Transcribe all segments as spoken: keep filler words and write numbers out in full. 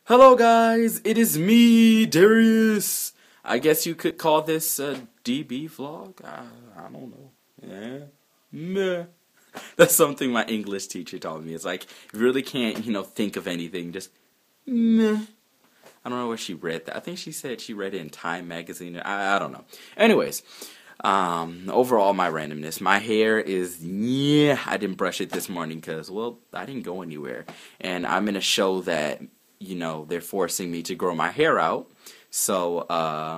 Hello guys, it is me, Darius. I guess you could call this a D B vlog. I, I don't know. Yeah. Meh. That's something my English teacher taught me. It's like, you really can't, you know, think of anything. Just, meh. I don't know where she read that. I think she said she read it in Time magazine. I, I don't know. Anyways, um, overall my randomness. My hair is, yeah, I didn't brush it this morning because, well, I didn't go anywhere. And I'm in a show that, you know, they're forcing me to grow my hair out. So, uh,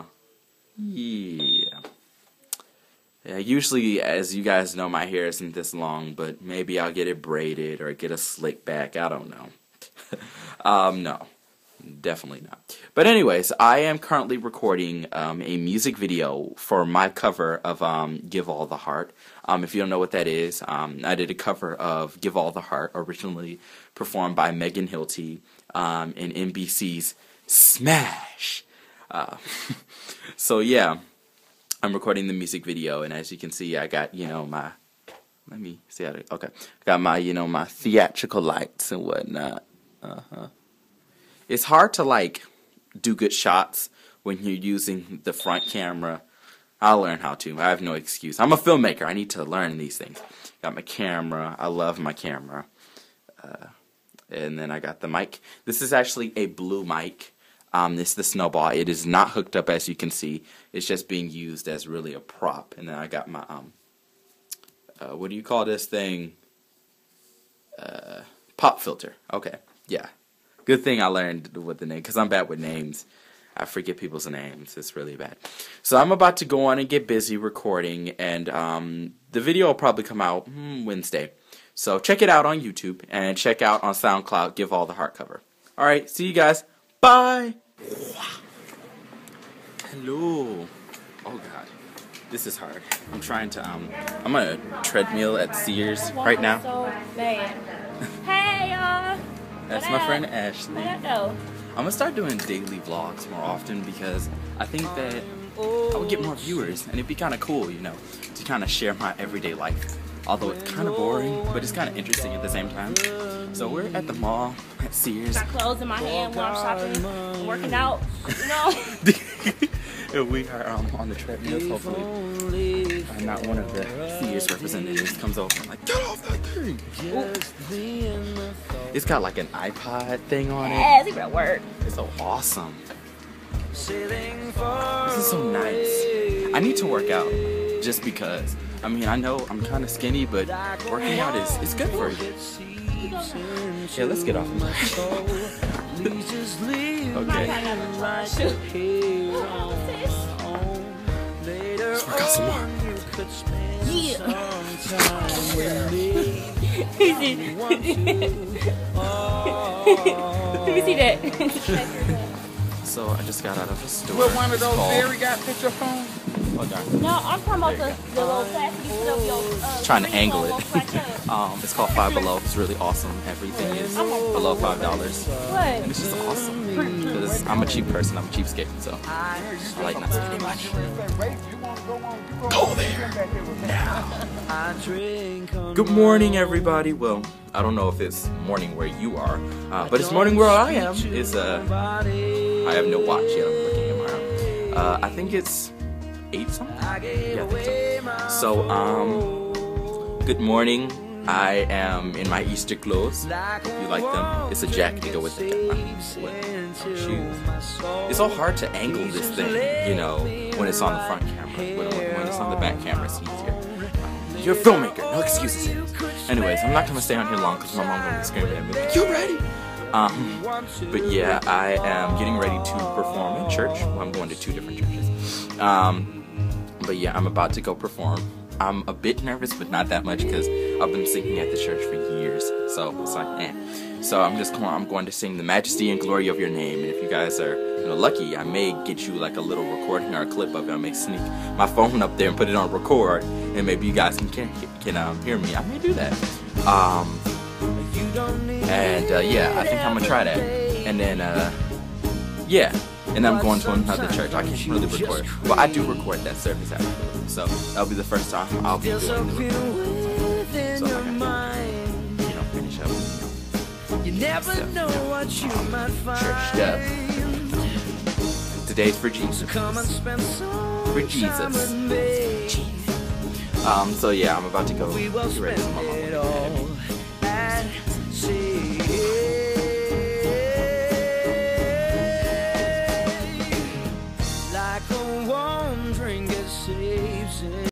yeah. Yeah, usually, as you guys know, my hair isn't this long, but maybe I'll get it braided or get a slick back. I don't know. um, no. Definitely not. But anyways, I am currently recording um, a music video for my cover of um, Give All the Heart. Um, if you don't know what that is, um, I did a cover of Give All the Heart, originally performed by Megan Hilty um, in N B C's Smash. Uh, so yeah, I'm recording the music video, and as you can see, I got, you know, my, let me see how to, okay, got my, you know, my theatrical lights and whatnot. Uh-huh. It's hard to, like, do good shots when you're using the front camera. I'll learn how to. I have no excuse. I'm a filmmaker. I need to learn these things. Got my camera. I love my camera. Uh, and then I got the mic. This is actually a blue mic. Um, it's the Snowball. It is not hooked up, as you can see. It's just being used as really a prop. And then I got my, um, uh, what do you call this thing? Uh, pop filter. Okay. Yeah. Good thing I learned what the name, because I'm bad with names. I forget people's names. It's really bad. So I'm about to go on and get busy recording, and um, the video will probably come out hmm, Wednesday. So check it out on YouTube, and check out on SoundCloud, Give All the Heart cover. Alright, see you guys. Bye! Hello. Oh God. This is hard. I'm trying to, um, I'm on a treadmill at Sears right now. So bad. Hey y'all! That's my friend Ashley. What up? I'm gonna start doing daily vlogs more often because I think that I would get more viewers and it'd be kind of cool, you know, to kind of share my everyday life. Although it's kind of boring, but it's kind of interesting at the same time. So we're at the mall at Sears. Got clothes in my hand while I'm shopping, I'm working out, you know. We are um, on the treadmills. Hopefully, I'm not one of the Sears representatives comes over and like, get off that thing. Ooh. It's got like an iPod thing on it. Yeah, it's gonna work. It's so awesome. This is so nice. I need to work out just because. I mean, I know I'm kind of skinny, but working out is it's good for you. Yeah, let's get off of my okay. Let's work out some more. Yeah. Let me see that. So I just got out of a store. What one of those Barry got picture phone? Oh, darn. No, I'm talking about the, the little plastic you put up your uh, Trying to angle it. um, it's called Five Below. It's really awesome. Everything is below five dollars. What? And it's just awesome. Because I'm a cheap person. I'm a cheapskate. So I like not spending money. Go there now. Good morning, everybody. Well, I don't know if it's morning where you are, uh, but it's morning where I am. It's uh, I have no watch yet. I'm looking at my uh, I think it's eight something. Yeah, I think so. So um, good morning. I am in my Easter clothes. Hope you like them. It's a jacket to go with the um, shoes. It's so hard to angle this thing, you know, when it's on the front camera. When, when it's on the back camera, it's easier. Um, you're a filmmaker. No excuses. Anyways, I'm not gonna stay on here long because my mom's gonna be screaming at me like, "You ready?" Um, but yeah, I am getting ready to perform in church. Well, I'm going to two different churches. Um, but yeah, I'm about to go perform. I'm a bit nervous, but not that much because I've been singing at the church for years. So it's like, eh. So I'm just going. I'm going to sing the majesty and glory of your name. And if you guys are, you know, lucky, I may get you like a little recording or a clip of it. I may sneak my phone up there and put it on record, and maybe you guys can can, can um, hear me. I may do that. Um, and uh, yeah, I think I'm gonna try that. And then uh, yeah. And I'm going to another church. I can't really record. Well, I do record that service actually. So that'll be the first time I'll be doing the recording. So like I can, you know, finish up. never know what you might find. Churched up. Today's for Jesus. Come and spend some For Jesus. time with me. Um, so yeah, I'm about to go We will get ready spend for my it mom. all